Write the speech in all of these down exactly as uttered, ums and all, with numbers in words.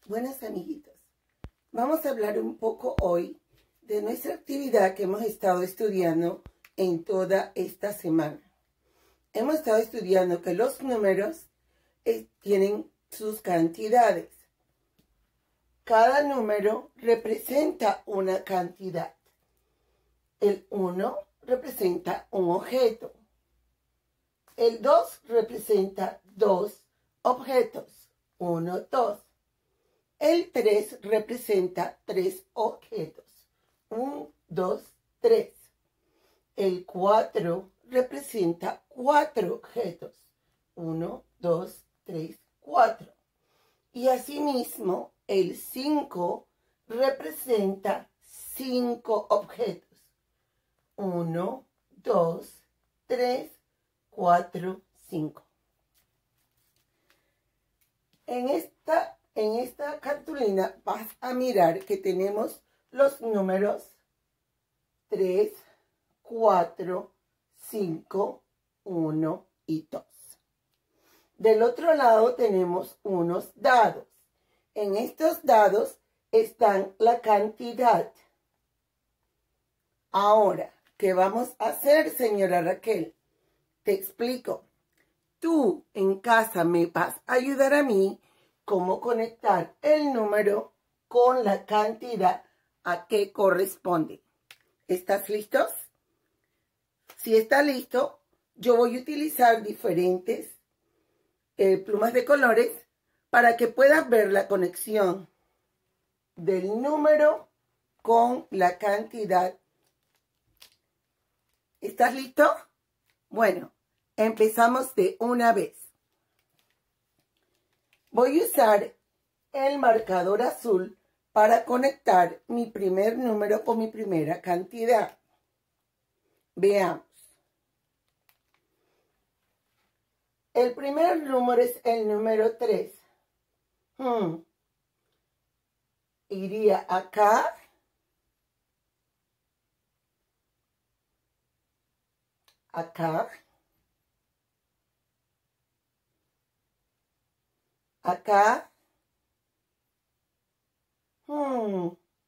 Buenas amiguitos, vamos a hablar un poco hoy de nuestra actividad que hemos estado estudiando en toda esta semana. Hemos estado estudiando que los números eh, tienen sus cantidades. Cada número representa una cantidad. El uno representa un objeto. El dos representa dos objetos. uno, dos. El tres representa tres objetos. uno, dos, tres. El cuatro representa cuatro objetos. uno, dos, tres, cuatro. Y asimismo, el cinco representa cinco objetos. uno, dos, tres, cuatro, cinco. En esta En esta cartulina vas a mirar que tenemos los números tres, cuatro, cinco, uno y dos. Del otro lado tenemos unos dados. En estos dados están la cantidad. Ahora, ¿qué vamos a hacer, señora Raquel? Te explico. Tú en casa me vas a ayudar a mí cómo conectar el número con la cantidad a que corresponde. ¿Estás listos? Si está listo, yo voy a utilizar diferentes eh, plumas de colores para que puedas ver la conexión del número con la cantidad. ¿Estás listo? Bueno, empezamos de una vez. Voy a usar el marcador azul para conectar mi primer número con mi primera cantidad. Veamos. El primer número es el número tres. Hmm. Iría acá. Acá. Acá. Hmm.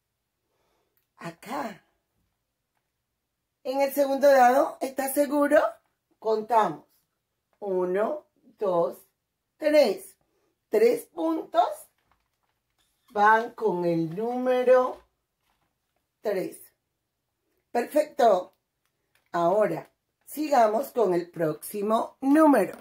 Acá. En el segundo dado, ¿estás seguro? Contamos. Uno, dos, tres. Tres puntos van con el número tres. Perfecto. Ahora, sigamos con el próximo número.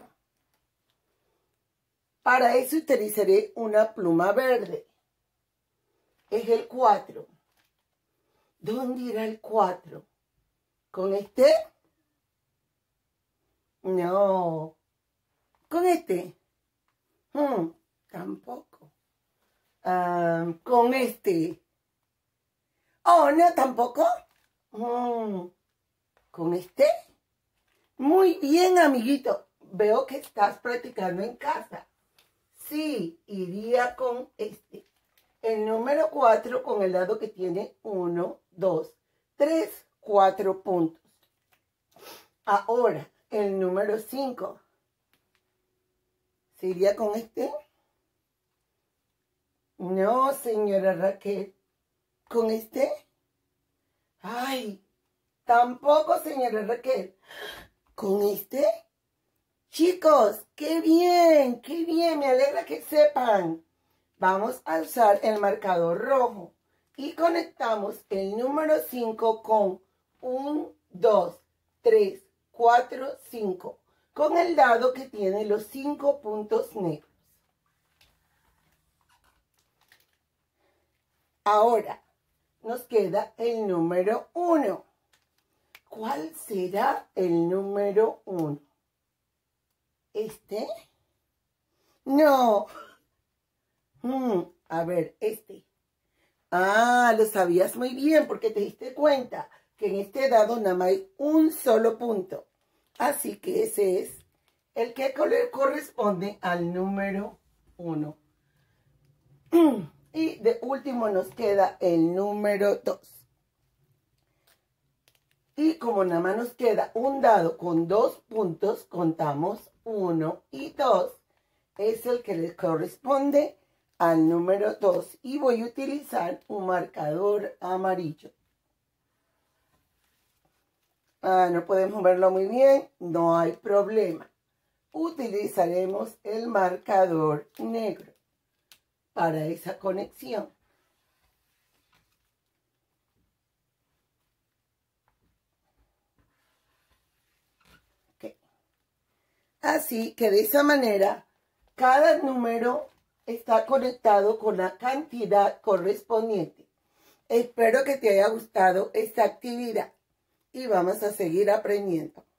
Para eso utilizaré una pluma verde. Es el cuatro. ¿Dónde irá el cuatro? ¿Con este? No. ¿Con este? Hmm, tampoco. Um, ¿Con este? Oh, no, tampoco. Hmm, ¿Con este? Muy bien, amiguito. Veo que estás practicando en casa. Sí, iría con este. El número cuatro con el dado que tiene uno, dos, tres, cuatro puntos. Ahora, el número cinco. ¿Se iría con este? No, señora Raquel. ¿Con este? Ay, tampoco, señora Raquel. ¿Con este? Chicos, qué bien, qué bien, me alegra que sepan. Vamos a usar el marcador rojo y conectamos el número cinco con uno, dos, tres, cuatro, cinco, con el dado que tiene los cinco puntos negros. Ahora nos queda el número uno. ¿Cuál será el número uno? ¿Este? No. Hmm, a ver, este. Ah, lo sabías muy bien porque te diste cuenta que en este dado nada más hay un solo punto. Así que ese es el que corresponde al número uno. Y de último nos queda el número dos. Y como nada más nos queda un dado con dos puntos, contamos uno y dos. Es el que le corresponde al número dos y voy a utilizar un marcador amarillo. Ah, no podemos verlo muy bien, no hay problema. Utilizaremos el marcador negro para esa conexión. Okay. Así que de esa manera, cada número está conectado con la cantidad correspondiente. Espero que te haya gustado esta actividad y vamos a seguir aprendiendo.